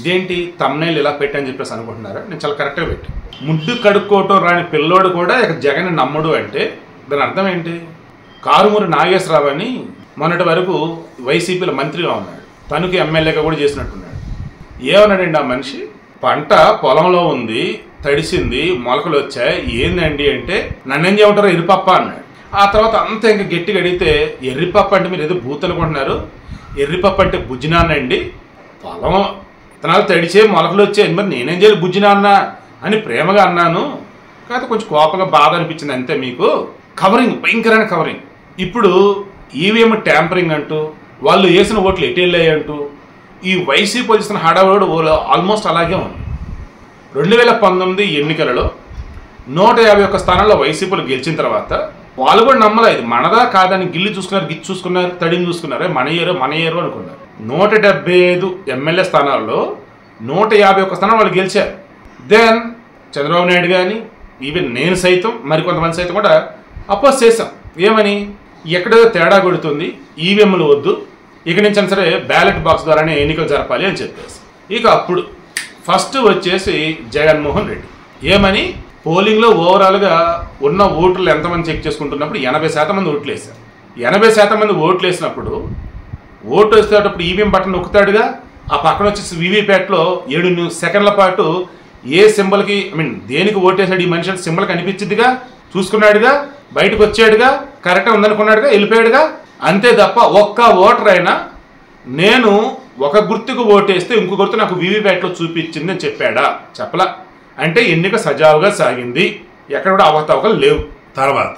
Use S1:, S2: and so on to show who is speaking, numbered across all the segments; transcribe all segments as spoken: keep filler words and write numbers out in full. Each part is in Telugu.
S1: ఇదేంటి తమ్నైల్ ఇలా పెట్టని చెప్పేసి అనుకుంటున్నారా? నేను చాలా కరెక్ట్గా పెట్టాను. ముడ్డు కడుక్కోవటం రాని పిల్లోడు కూడా ఇక జగన్ నమ్మడు అంటే దాని అర్థం ఏంటి? కారుమూరి నాగేశ్వరరావు అని మొన్నటి వరకు వైసీపీలో మంత్రిగా ఉన్నాడు, తనకి ఎమ్మెల్యేగా కూడా చేసినట్టున్నాడు. ఏమన్నాడండి ఆ మనిషి? పంట పొలంలో ఉంది, తడిసింది, మొలకలు వచ్చాయి, ఏందండి అంటే నన్నేం చేయమంటారో ఎర్రిపప్ప అన్నాడు. ఆ తర్వాత అంతా ఇంకా గట్టిగా అడిగితే ఎర్రిపప్ప అంటే మీరు ఏదో బూత్ అనుకుంటున్నారు, ఎర్రిపప్ప అంటే బుజ్జినాన్నండి, పొలం విత్తనాలు తడిచే మొలకలు వచ్చాయి, మరి నేనేం చేయాలి బుజ్జినాన్న అని ప్రేమగా అన్నాను. కాకపోతే కొంచెం కోపంగా బాధ అనిపించింది అంతే. మీకు కవరింగ్, భయంకరమైన కవరింగ్. ఇప్పుడు ఈవీఎం ట్యాంపరింగ్ అంటూ వాళ్ళు వేసిన ఓట్లు ఎటు వెళ్ళాయి అంటూ ఈ వైసీపీ వచ్చిన హడావుడు ఆల్మోస్ట్ అలాగే ఉంది. రెండు వేల పంతొమ్మిది ఎన్నికలలో నూట యాభై ఒక్క స్థానాల్లో వైసీపీలు గెలిచిన తర్వాత వాళ్ళు కూడా నమ్మలేదు, మనదా కాదని గిల్లి చూసుకున్నారు, గిచ్చి చూసుకున్నారు, తడిని చూసుకున్నారు, మన ఏరో మన ఏరో అనుకున్నారు. నూట డెబ్బై ఐదు ఎమ్మెల్యే స్థానాల్లో నూట యాభై ఒక్క స్థానం వాళ్ళు గెలిచారు. దెన్ చంద్రబాబు నాయుడు కానీ ఈవెన్ నేను సైతం మరికొంతమంది సైతం కూడా అపోజ్ చేశాం. ఏమని? ఎక్కడేదో తేడా కొడుతుంది, ఈవీఎంలు వద్దు, ఇక నుంచి సరే బ్యాలెట్ బాక్స్ ద్వారానే ఎన్నికలు జరపాలి అని చెప్పేసి. ఇక అప్పుడు ఫస్ట్ వచ్చేసి జగన్మోహన్ రెడ్డి ఏమని, పోలింగ్లో ఓవరాల్గా ఉన్న ఓట్లు ఎంతమంది చెక్ చేసుకుంటున్నప్పుడు ఎనభై శాతం మంది ఓట్లు వేశారు. ఎనభై శాతం మంది ఓట్లు వేసినప్పుడు ఓటు వేసేటప్పుడు ఈవీఎం బటన్ నొక్కుతాడుగా, ఆ పక్కన వచ్చేసి వీవీప్యాట్లో ఏడు సెకండ్ల పాటు ఏ సింబల్కి ఐ మీన్ దేనికి ఓటేసాడు ఈ మనిషి సింబల్ కనిపించిద్దిగా, చూసుకున్నాడుగా, బయటకు వచ్చాడుగా, కరెక్ట్గా ఉందనుకున్నాడుగా, వెళ్ళిపోయాడుగా. అంతే తప్ప ఒక్క ఓటర్ అయినా నేను ఒక గుర్తుకు ఓటేస్తే ఇంకో గుర్తు నాకు వీవీప్యాట్లో చూపించింది అని చెప్పాడా? చెప్పలా. అంటే ఎన్నిక సజావుగా సాగింది, ఎక్కడ కూడా అవకతవకలు లేవు. తర్వాత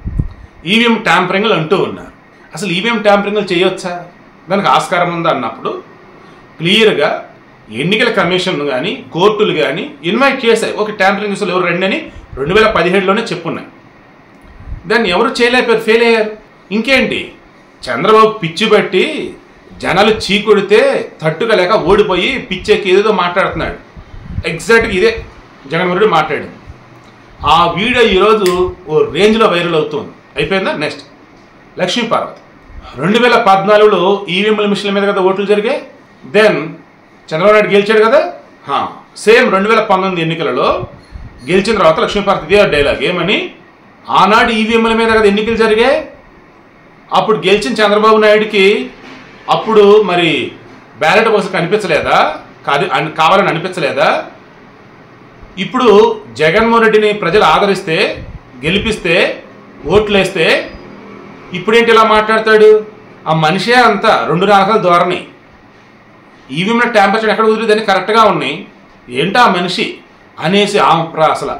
S1: ఈవీఎం ట్యాంపరింగ్లు అంటూ ఉన్నారు. అసలు ఈవీఎం ట్యాంపరింగ్లు చేయొచ్చా, దానికి ఆస్కారం ఉందా అన్నప్పుడు క్లియర్గా ఎన్నికల కమిషన్ కానీ కోర్టులు కానీ ఇన్వైట్ చేశాయి. ఒక ట్యాంపరింగ్ అసలు ఎవరు రండి అని రెండు వేల పదిహేడులోనే చెప్పున్నాయి. దాన్ని ఎవరు చేయలేకపోయారు, ఫెయిల్ అయ్యారు. ఇంకేంటి, చంద్రబాబు పిచ్చి బట్టి జనాలు చీకొడితే తట్టుకలేక ఓడిపోయి పిచ్చేకి ఏదేదో మాట్లాడుతున్నాడు. ఎగ్జాక్ట్గా ఇదే జగన్మోహన్ రెడ్డి మాట్లాడింది. ఆ వీడియో ఈరోజు ఓ రేంజ్లో వైరల్ అవుతుంది. అయిపోయిందా? నెక్స్ట్ లక్ష్మీపార్వతి. రెండు వేల పద్నాలుగులో ఈవీఎంల మిషన్ల మీద కదా ఓట్లు జరిగాయి. దెన్ చంద్రబాబు నాయుడు గెలిచాడు కదా. సేమ్ రెండు వేల పంతొమ్మిది ఎన్నికలలో గెలిచిన తర్వాత లక్ష్మీపార్వతి ఇదే డైలాగ్ ఏమని, ఆనాడు ఈవీఎంల మీద కదా ఎన్నికలు జరిగాయి, అప్పుడు గెలిచిన చంద్రబాబు నాయుడికి అప్పుడు మరి బ్యాలెట్ బాక్స్ కనిపించలేదా, కాదు కావాలని అనిపించలేదా? ఇప్పుడు జగన్మోహన్ రెడ్డిని ప్రజలు ఆదరిస్తే, గెలిపిస్తే, ఓట్లేస్తే ఇప్పుడేంటి ఇలా మాట్లాడతాడు? ఆ మనిషే అంత రెండు రకాల ధోరణి. ఈవీఎంలో ట్యాంపర్ ఎక్కడ కుదిరిదని కరెక్ట్గా ఉన్నాయి, ఏంటో ఆ మనిషి అనేసి ఆమె అసలు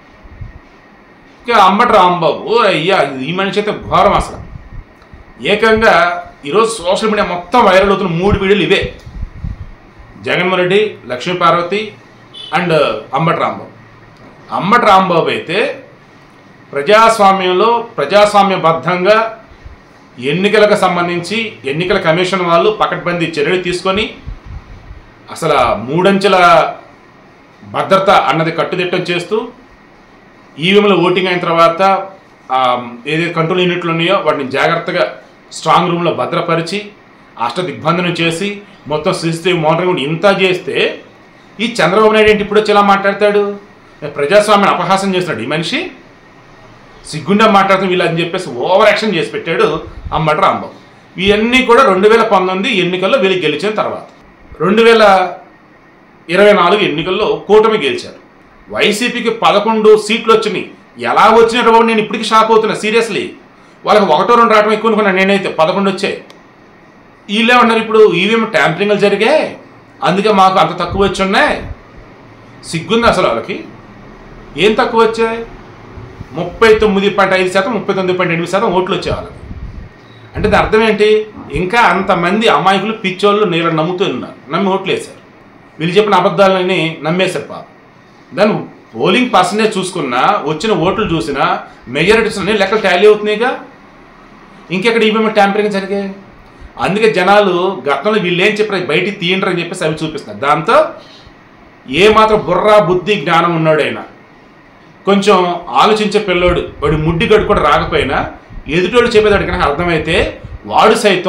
S1: ఇక అంబటి రాంబాబు అయ్యా ఈ మనిషి అయితే ఘోరం. అసలు ఏకంగా ఈరోజు సోషల్ మీడియా మొత్తం వైరల్ అవుతున్న మూడు వీడియోలు ఇవే, జగన్మోహన్ రెడ్డి, లక్ష్మీపార్వతి అండ్ అంబటి రాంబాబు. అంబటి రాంబాబు అయితే ప్రజాస్వామ్యంలో ప్రజాస్వామ్యబద్ధంగా ఎన్నికలకు సంబంధించి ఎన్నికల కమిషన్ వాళ్ళు పకడ్బందీ చర్యలు తీసుకొని అసలు మూడంచెల భద్రత అన్నది కట్టుదిట్టం చేస్తూ ఈవీఎంలో ఓటింగ్ అయిన తర్వాత ఏదైతే కంట్రోల్ యూనిట్లు ఉన్నాయో వాటిని జాగ్రత్తగా స్ట్రాంగ్ రూమ్లో భద్రపరిచి అష్ట దిగ్బంధనం చేసి మొత్తం సీసీటీవీ మానిటరింగ్ ఇంత చేస్తే ఈ చంద్రబాబు నాయుడు ఏంటి ఇప్పుడు వచ్చి ఎలా మాట్లాడతాడు? ప్రజాస్వామ్యాన్ని అపహాసం చేస్తున్నాడు ఈ మనిషి, సిగ్గుండా మాట్లాడుతూ వీళ్ళు అని చెప్పేసి ఓవర్ యాక్షన్ చేసి పెట్టాడు అంబటి రాంబాబు. ఇవన్నీ కూడా రెండు వేల పంతొమ్మిది ఎన్నికల్లో వీళ్ళు గెలిచిన తర్వాత రెండు వేల ఇరవై నాలుగు ఎన్నికల్లో కూటమి గెలిచారు. వైసీపీకి పదకొండు సీట్లు వచ్చినాయి. ఎలా వచ్చినట్టు బాబు నేను ఇప్పటికీ షాక్ అవుతున్నా సీరియస్లీ. వాళ్ళకి ఒకటో రెండు రావడం ఎక్కువ అనుకున్నాను నేనైతే, పదకొండు వచ్చాయి. వీళ్ళే ఉన్నారు ఇప్పుడు ఈవీఎం ట్యాంపరింగ్లు జరిగాయి అందుకే మాకు అంత తక్కువ వచ్చి ఉన్నాయి. సిగ్గుంది అసలు వాళ్ళకి. ఏం తక్కువ వచ్చాయి? ముప్పై తొమ్మిది పాయింట్ ఐదు శాతం ముప్పై తొమ్మిది పాయింట్ ఎనిమిది శాతం ఓట్లు వచ్చే వాళ్ళకి. అంటే దాని అర్థం ఏంటి? ఇంకా అంతమంది అమాయకులు పిచ్చోళ్ళు నీళ్ళ నమ్ముతూ ఉన్నారు, నమ్మి ఓట్లు వేశారు. వీళ్ళు చెప్పిన అబద్ధాలని నమ్మేశారు పాపం. దాని పోలింగ్ పర్సంటేజ్ చూసుకున్నా, వచ్చిన ఓట్లు చూసినా మెజారిటీస్ అన్ని లెక్కలు టాలీ అవుతున్నాయిగా. ఇంకెక్కడ ఈవీఎం ట్యాంపరింగ్ జరిగాయి. అందుకే జనాలు గతంలో వీళ్ళు ఏం చెప్పారు బయటికి తీయండి అని చెప్పేసి అవి చూపిస్తున్నారు. దాంతో ఏమాత్రం బుర్ర బుద్ధి జ్ఞానం ఉన్నాడైనా, కొంచెం ఆలోచించే పిల్లోడు, వాడి ముడ్డి గడు కూడా రాకపోయినా ఎదుటోళ్ళు చెప్పేదాడు కనుక అర్థమైతే వాడు సైతం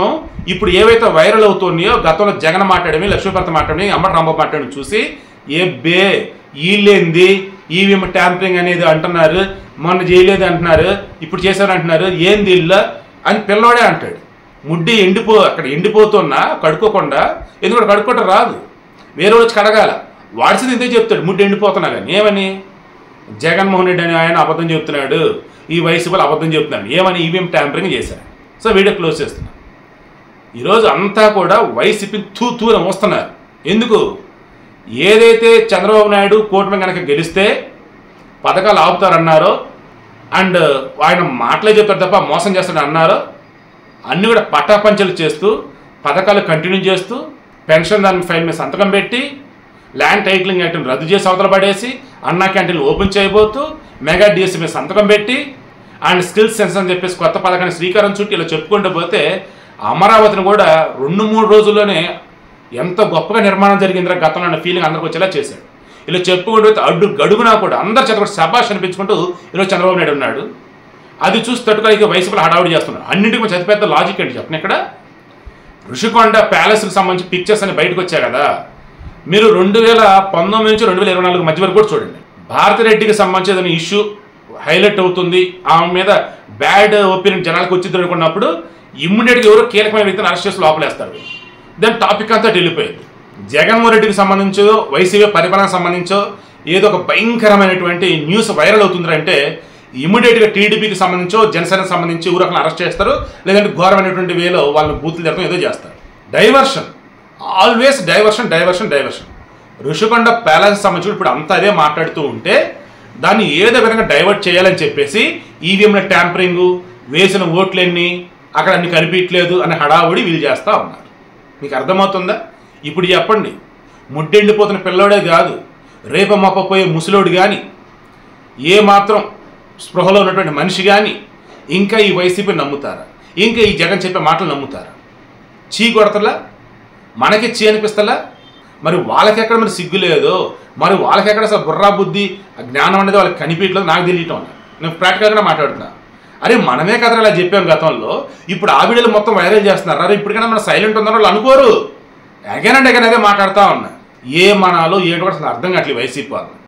S1: ఇప్పుడు ఏవైతే వైరల్ అవుతున్నాయో గతంలో జగన్ మాట్లాడమే, లక్ష్మీభరత మాట్లాడమే, అంబటి రాంబాబు మాట్లాడడం చూసి ఏ బే వీళ్ళేంది ఈవీఎం ట్యాంపరింగ్ అనేది అంటున్నారు, మొన్న చేయలేదు అంటున్నారు, ఇప్పుడు చేశారు అంటున్నారు, ఏంది ఇల్లు అని పిల్లోడే అంటాడు. ముడ్డి ఎండిపో అక్కడ ఎండిపోతున్నా కడుక్కోకుండా, ఎందుకంటే కడుక్కోవటం రాదు, వేరే వచ్చి కడగాల, వాడిసింది ఇంతే చెప్తాడు ముడ్డి ఎండిపోతున్నా కానీ. ఏమని జగన్మోహన్ రెడ్డి అని ఆయన అబద్ధం చెప్తున్నాడు, ఈ వైసీపీలు అబద్ధం చెప్తున్నాడు, ఏమని ఈవీఎం ట్యాంపరింగ్ చేశారు. సో వీడియో క్లోజ్ చేస్తున్నాను. ఈరోజు అంతా కూడా వైసీపీ తూ తూరం వస్తున్నారు. ఎందుకు? ఏదైతే చంద్రబాబు నాయుడు కూటమి కనుక గెలిస్తే పథకాలు ఆపుతారన్నారో, అండ్ ఆయన మాటలే చెప్తారు తప్ప మోసం చేస్తాడు అన్నారో, అన్నీ కూడా పటాపంచలు చేస్తూ పథకాలు కంటిన్యూ చేస్తూ పెన్షన్ దాని ఫైల్ మీద సంతకం పెట్టి ల్యాండ్ టైటిలింగ్ యాక్ట్ని రద్దు చేసి అవతల పడేసి అన్నా క్యాంటీన్లు ఓపెన్ చేయబోతూ మెగా డిఎస్సీ మీద సంతకం పెట్టి అండ్ స్కిల్స్ సెన్స్ అని చెప్పేసి కొత్త పథకాన్ని శ్రీకారం చుట్టి ఇలా చెప్పుకుంటూ పోతే అమరావతిని కూడా రెండు మూడు రోజుల్లోనే ఎంత గొప్పగా నిర్మాణం జరిగిందిరా గతంలో అన్న ఫీలింగ్ అందరికి వచ్చేలా చేశాడు. ఇలా చెప్పుకుంటూ అడ్డు గడుగునా కూడా అందరు చదవడం శబాష్ అనిపించుకుంటూ ఈరోజు చంద్రబాబు నాయుడు ఉన్నాడు. అది చూసి తట్టుకోలేక వైసీపీలో హడావుడి చేస్తున్నారు. అన్నింటికి మంచి అతిపెద్ద లాజిక్ ఏంటి చెప్పండి. ఇక్కడ ఋషికొండ ప్యాలెస్కి సంబంధించి పిక్చర్స్ అని బయటకు వచ్చాయి కదా, మీరు రెండు వేల పంతొమ్మిది నుంచి రెండు వేల ఇరవై నాలుగు మధ్య వరకు కూడా చూడండి. భారతిరెడ్డికి సంబంధించిన ఇష్యూ హైలైట్ అవుతుంది, ఆమె మీద బ్యాడ్ ఒపీనియన్ జనాలకు వచ్చింది అనుకున్నప్పుడు ఇమ్మీడియట్గా ఎవరో కీలకమైన వ్యక్తిని అరెస్ట్ చేసి లోపలేస్తారు. దాని టాపిక్ అంతా వెళ్ళిపోయింది. జగన్మోహన్ రెడ్డికి సంబంధించో వైసీపీ పరిపాలనకు సంబంధించో ఏదో ఒక భయంకరమైనటువంటి న్యూస్ వైరల్ అవుతుందంటే ఇమీడియట్గా టీడీపీకి సంబంధించో జనసేనకు సంబంధించి ఊరకలను అరెస్ట్ చేస్తారు, లేదంటే ఘోరమైనటువంటి వేలో వాళ్ళని బూతులు తిడతాం ఏదో చేస్తారు. Diversion, always diversion diversion diversion. Rushikonda palace సంబంధించి ఇప్పుడు అంతా అదే మాట్లాడుతూ ఉంటే దాన్ని ఏదో విధంగా డైవర్ట్ చేయాలని చెప్పేసి ఈవీఎంల ట్యాంపరింగు, వేసిన ఓట్లన్నీ అక్కడ అన్ని కనిపించలేదు అని హడావుడి వీళ్ళు చేస్తూ ఉన్నారు. మీకు అర్థమవుతుందా? ఇప్పుడు చెప్పండి, ముడ్డెండిపోతున్న పిల్లోడే కాదు, రేప మొప్పపోయే ముసలోడు కానీ, ఏ మాత్రం స్పృహలో ఉన్నటువంటి మనిషి కానీ ఇంకా ఈ వైసీపీ నమ్ముతారా? ఇంకా ఈ జగన్ చెప్పే మాటలు నమ్ముతారా? చీ కొడతలా, మనకి చీ అనిపిస్తలా? మరి వాళ్ళకెక్కడ మరి సిగ్గు లేదు, మరి వాళ్ళకెక్కడ అసలు బుర్రా బుద్ధి జ్ఞానం అనేది వాళ్ళకి కనిపించలేదు, నాకు తెలియటం. నేను ప్రాక్టికల్గా మాట్లాడుతున్నా. అరే మనమే కదా ఇలా చెప్పాం గతంలో, ఇప్పుడు ఆ వీడియోలు మొత్తం వైరల్ చేస్తున్నారు. అరే ఇప్పటికైనా మన సైలెంట్ ఉందని వాళ్ళు అనుకోరు. అగైన్ అండ్ అగైన్ అదే మాట్లాడుతూ ఉన్నా. ఏ మనాలో ఏంటో అసలు అర్థం కావట్లేదు వైసీపీ వాళ్ళు.